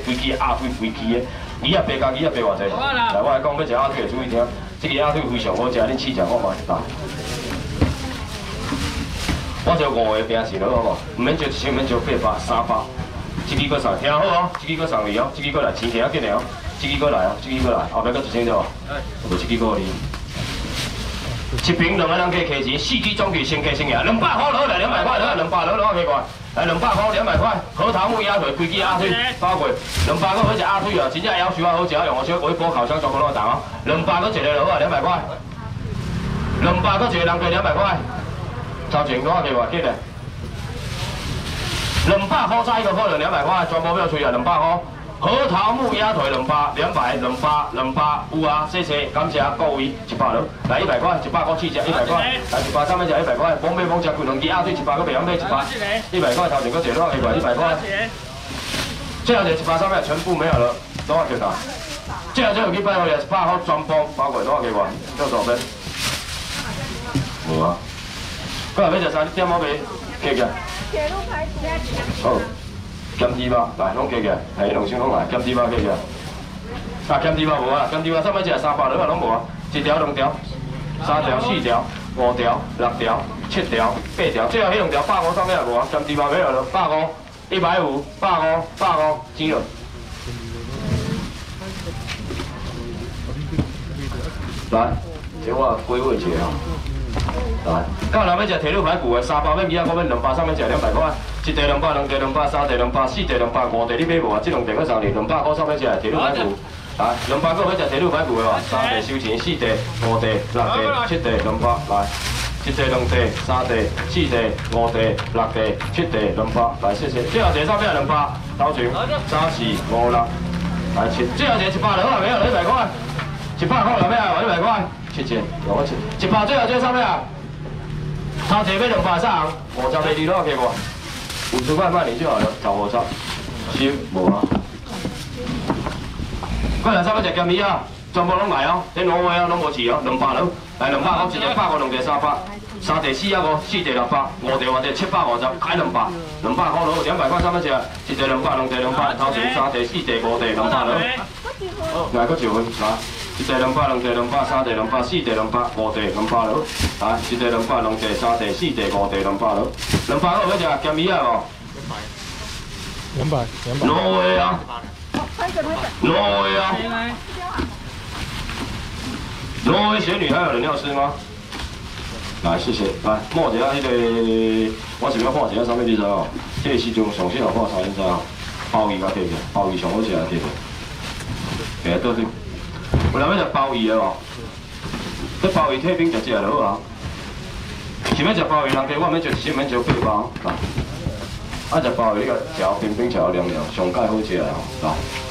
规支鸭腿规支的，鱼仔白加鱼仔白偌济？来，我来讲，要食鸭腿的注意听，这个鸭腿非常好食，恁试食看卖。来，我就5个平时了，好无？唔免就1,000，免就800、300，这支搁送，听好哦，这支搁送你哦，这支搁来，钱摕啊紧的哦，这支搁来哦，这支搁来，后壁搁1,000对无？无这支搁你。 一瓶2个人加加钱，4支总计先加先赢，200块落来，200块落来，200落去过来，200块200块，核桃木鸭腿，规支鸭腿包过，200块好食鸭腿啊，真正要求啊好食，用我小微波烤箱全部拢有档哦，200块一个落啊，200块，200块一个人加200块，头前我给偌紧嘞，200块差一个可能200块，全部不要吹啊，200块。 核桃木鸭腿200，有啊，谢谢，感谢各位100落，来100块，100块试食100块，来100上面食100块，讲买讲食几两支鸭腿100个袂晓买100，100块头前搁一落去过100块，最后就100上面全部没有了，多少钱啊？最后有去拜好了100块全部包过多少钱过？多少边？无啊，过来要食啥？你点好未？客嘅。铁路排骨。好。 咸猪肉来，拢加起来，系两箱拢来，咸猪肉加起来。啊，咸猪肉无啊，咸猪肉上尾只300落啊，拢无啊，一条、2条、3条、4条、5条、6条、7条、8条，最后迄2条150上尾也无啊，咸猪肉没有了，150、150、150、钱了。来，这我归位一下啊。 来，到人要食铁路排骨的300免200，我免200上面食200块，一地200，两地200，三地200，四地200，5地你买无啊？这2地搁送你200块上面食铁路排骨。来，200块要食铁路排骨的哇，3地收钱，4地、5地、6地、7地200，来，一地、2地、3地、4地、5地、6地、7地200，来谢谢。最后一个上面200，头前3、4、5、6，来7，最后一个100落啊，没有100块，100块了没有？100块，7千，我7，100最后这上面啊。 头前要200上，50个2落给我，50块卖你就好了，找我操，收无啊？过来上尾食咸鱼啊，全部拢来哦，这挪威啊拢无饲哦，200落，来200块，一地150，两地300，三地450，四地600，五地偌济750，开200，200块落，200块上尾食，一地200，两地200，头前3地、4地、5地200落，来搁1份来。 一地200，两地200，三地200，四地200，五地200落。来，一地200，两地三地四地五地200落。200块要食咸鱼啊无？200。挪威啊！挪威啊！挪威仙女还有人要吃吗？来，谢谢。来，摸一下迄个，我想要看一下啥物你知哦？这个时阵上适合看啥你知哦？鲍鱼甲摕起，鲍鱼上好食啊摕起。给它倒去。 有人要食鲍鱼的哦，这鲍鱼退冰食就好啊。想要食鲍鱼，人家我免就1免就8包，啊食鲍鱼你个嚼冰冰嚼凉凉，上盖好食哦，来。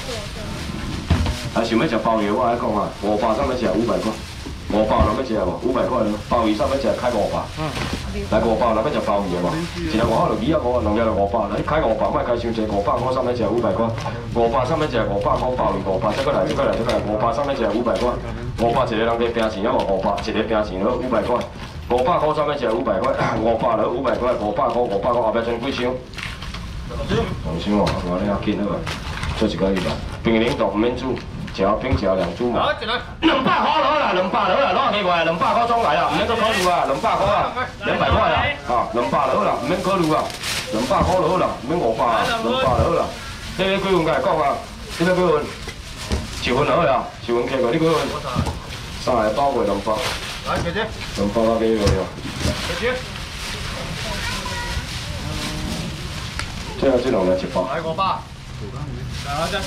啊想要食鲍鱼，我爱讲啊，500上要食500块，500人要食无？500块咯，鲍鱼上要食开500。来500人要食鲍鱼的无？一个500就2啊5，两个就500，来开500，莫开伤济，500块上要食500块，500上要食500块鲍鱼500，再过来，500上要食500块，500一个人加平钱要无500，一个平钱了500块，500块上要食500块，500了500块，500块后壁剩几箱？2箱哦，我你要紧好啊，做一个100，冰冷冻唔免煮。 条冰条2株嘛，200块落啦，200落啦，攞起過嚟，200塊裝嚟啦，唔免再考慮啊，200塊啊，200塊啦，啊，200落啦，唔免考慮啊，200塊落啦，唔免500啊，200落啦，你幾份甲講啊？你要幾份？1份落去啊，1份客過，你幾份？3個包過200。來，姐姐。200啊，幾個呀？姐姐。最後這兩個100。來500。來啫。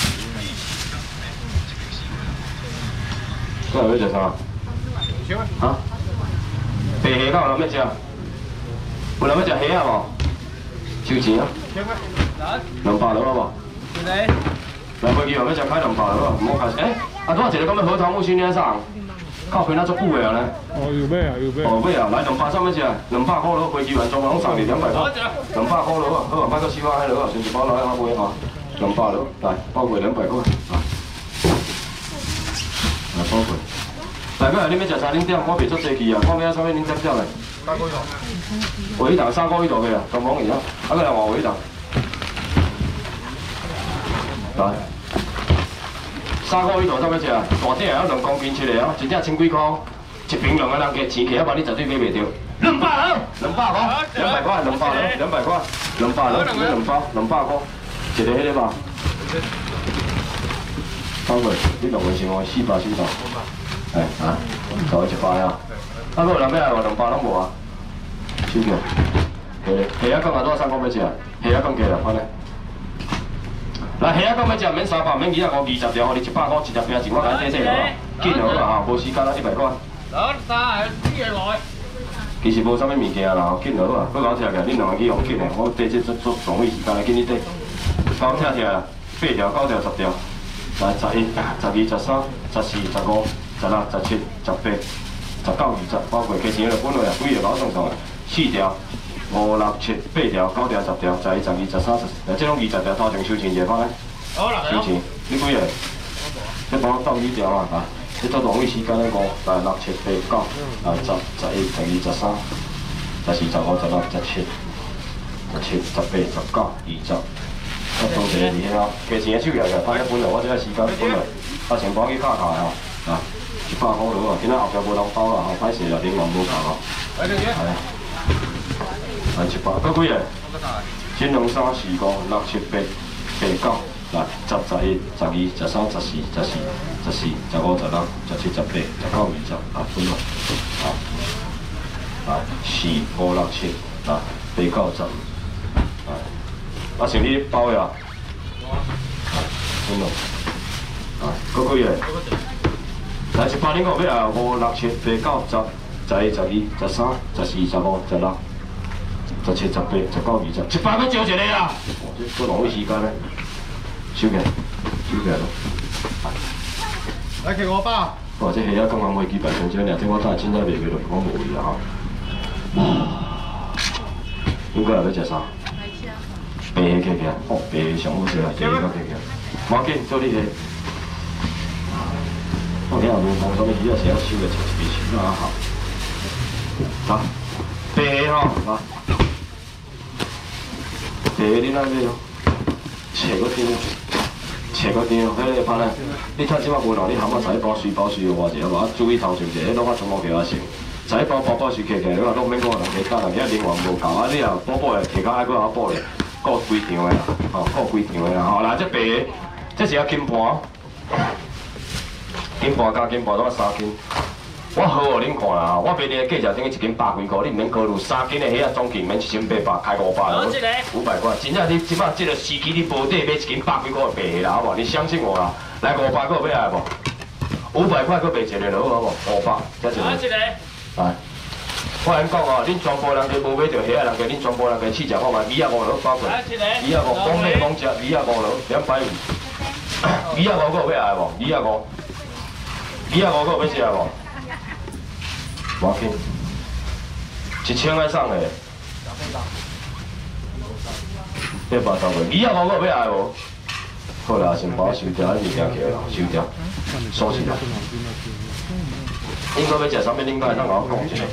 嗰日要食啥？啊？白蝦敢有人要食？有人要食蝦啊無？收錢啊？200落啊無？来飞机后要食开200了，唔好开。啊，拄仔一个讲要核桃木训练啥？靠，开那足久的啊咧。哦，有买啊，有买。哦，买啊，来200上要食，200块了，飞机完全拢送你200块，200块了啊，好啊，买个西瓜海了啊，先一包来阿买啊，200了，来包过200块啊。 来包过。大概你要食啥？恁点？我袂足济去啊，我要啥物恁点点嘞？3个鱼头。鱼头3个鱼头个啊，东方鱼啊，啊个来换鱼头。 来。 3块1大怎要食？大鼎要2公斤出来哦，一只1000几块，一瓶2个人加钱起，要不然你绝对买袂到。200块，200块，200块，200块，200块，200块，你2包，200块，一个迄个吧。包过，你2个先我400。哎啊，就1包呀。啊，个人要来无？2包拢无啊？收起。虾仔讲啊，多3块要食？虾仔讲价啦，反正。 来，虾仔讲要食免300，免25，20条，互你100块1只饼钱，我甲你短短落，紧好啦吼，无时间啦100块。其实无啥物物件啦，紧好啊，我搞拆起来，恁2个去用紧的，我短这做上位时间来紧你短。搞拆起来8条、9条、10条，来11、12、13、14、15、16、17、18、19、20，包括加钱就本落啊，几个搞上上的，4条。 5、6、7、8条、9条、10条、11、12、13、14，这种20条头前收钱一个放咧。收钱，你几个？这帮我斗2条啊！啊，这做浪费时间咧5、6、7、8、9、10、11、12、13、14、15、16、17、18、19、20，啊，多一个伫遐，加钱手来个，放咧本来我这个时间本来，啊，先帮去卡卡吼，啊，100块落啊，今仔后壁无人包啦，吼，歹势啦，另外无够吼。来1包，搁几个？1、2、3、4、5、6、7、8、9，来10、11、12、13、14、14、15、16、17、18、19、20，啊，分落，啊，来4、5、6、7，来8、9、10，来，啊，像你包呀，分落，啊，搁几个？来1包恁个要来5、6、7、8、9、10、11、12、13、14、15、16。 17、18、19、20，100要招一个啦！这浪费时间咧，收起，收起来咯。 来，给5包。 哇，这虾仔刚刚买几百公斤，俩这我等下凊彩卖去落，我无去啦吼。应该要食啥？白虾客客，哦，白虾上好食啦，白虾客客。无要紧，做你个。我听下无讲什么鱼啊，是要收个一笔钱啊好。来，白虾吼，来。 你那个切个丁，切个丁，迄个拍咧。你睇即摆无人，你含仔仔包水包水个偌济，好无？注意头前者，迄拢我全部给我先。仔包包包水客客，你话拢免讲人家加人家另外无够啊！你啊补补诶，摕到爱搁补补咧，顾规场诶啦，吼，顾规场诶啦，吼。来，这白个，这是啊金盘，金盘加金盘，拢3斤。 我好互恁看啦，我卖你个价钱等于1斤100几块，你毋免考虑3斤的虾仔总斤免1800，开500了，500块。真正你即摆即个时期你无底买1斤100几块的白虾啦，好无？你相信我啦，来500块要来无？500块搁卖一个落好无？500，再一个。来，我恁讲哦，恁全部人家无买到虾仔，人家恁全部人家试食看卖，米仔5落包括，米仔5，讲买讲食，米仔5落250，米仔5搁要来无？米仔5，米仔5搁要食无？ 无要紧，1000块送的。180块，米仔5个要来无？好啦，先把我收掉，你物件起来啦，收掉，锁起来。应该要食啥物？恁该当甲我讲一下。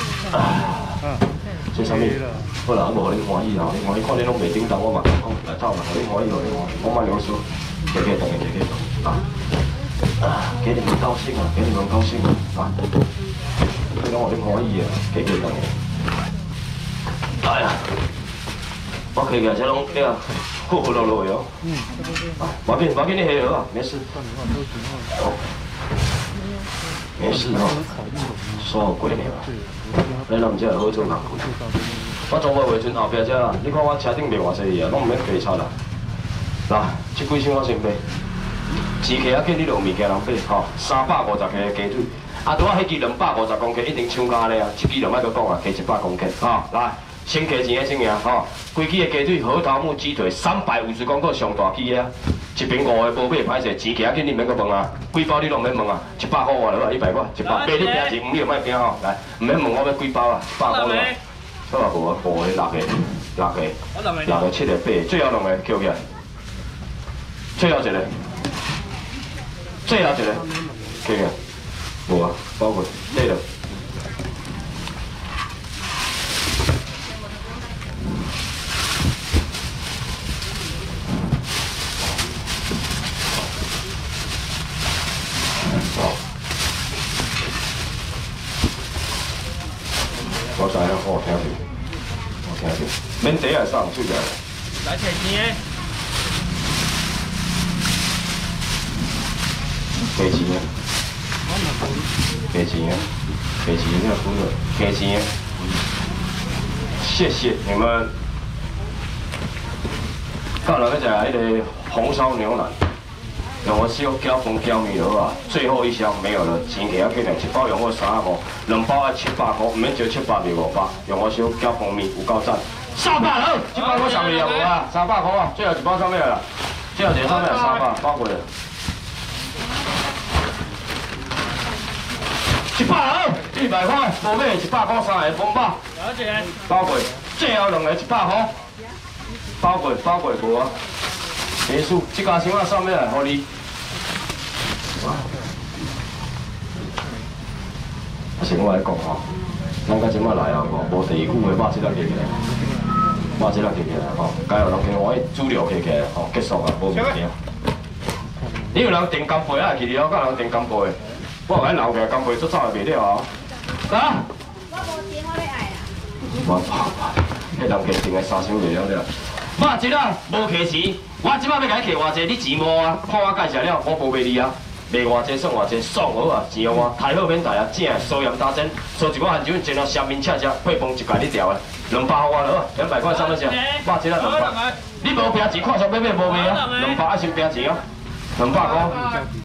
这啥物？好啦，我无互恁欢喜啦，恁欢喜看恁拢袂叮当，我嘛讲，来走啦，互恁欢喜，互恁欢喜，我莫啰嗦，加加动，加加动，啊，给你们高兴啊，给你们高兴啊！ 你讲我恁欢喜啊，加加动。哎呀，我客家这拢了，糊糊落落的哦。无紧，无紧，你下好啊，没事。没事哦，锁过了。你諗只好做人。我做我袂准后壁只啦，你看我车顶卖偌济嘢啊，拢毋免加擦啦。嗱，这几箱我先买。2客仔紧你就有物件人买，吼，350克的鸡腿。 啊，拄仔迄支250公克一定抢价咧啊！1支就莫搁讲啊，加100公克，吼，来，先加钱的先赢，吼，规支的鸡腿、核桃木鸡腿350公克上大支的啊，一瓶5个无买歹势，钱加紧你免搁问啊，几包你拢免问啊，100块外落100块，100，八你平时5你就莫惊吼，来，毋免问我要几包啊，100块落，我嘛无啊，5个、6个、6个、7个、8个，最后2个捡起来，最后一个，捡起来。 无啊，包括对了。 知影，我听着，我听着，免底来送出来。 来摕钱诶！ 给钱啊！给钱啊！给钱要付了，给钱。谢谢你们。到人要食迄个红烧牛腩，用我小搅饭搅面好啊。最后一箱没有了，钱摕啊起来，一包用我3块，2包啊700块，唔免招700袂500，用我小搅饭面有够赞。300好，这包我上面也无啊，300块啊，最后一包上面了，最后一个上面300，包过了。100好，100块，无买100块3个封包。 了解。 包过，最后2个100块。包过无啊？结束，这家箱啊送咩来？互你。先我来讲吼，咱到即摆来啊，无第2句话，把这个记起来，把这个记起来吼。该有人跟我资料记起来吼，结束啊，无物件。你有人订干杯啊？去了，甲人订干杯，我甲留起来干杯，做早就袂了啊。啊？我无订，我咧爱啦。迄人计订个3箱袂了了。肉质啊，无客气，我即摆要甲你客偌济，你钱无啊？看我介绍了，我无卖你啊，卖偌济算偌济，爽好啊，钱用我，太好免大啊，正的酥盐打针，烧一碗咸酒，煎到香面恰恰，配饭一盖你条的，200互我了，200块上得下，肉质啊200，你无拼钱，看上买无卖啊，200爱先拼钱啊，200块。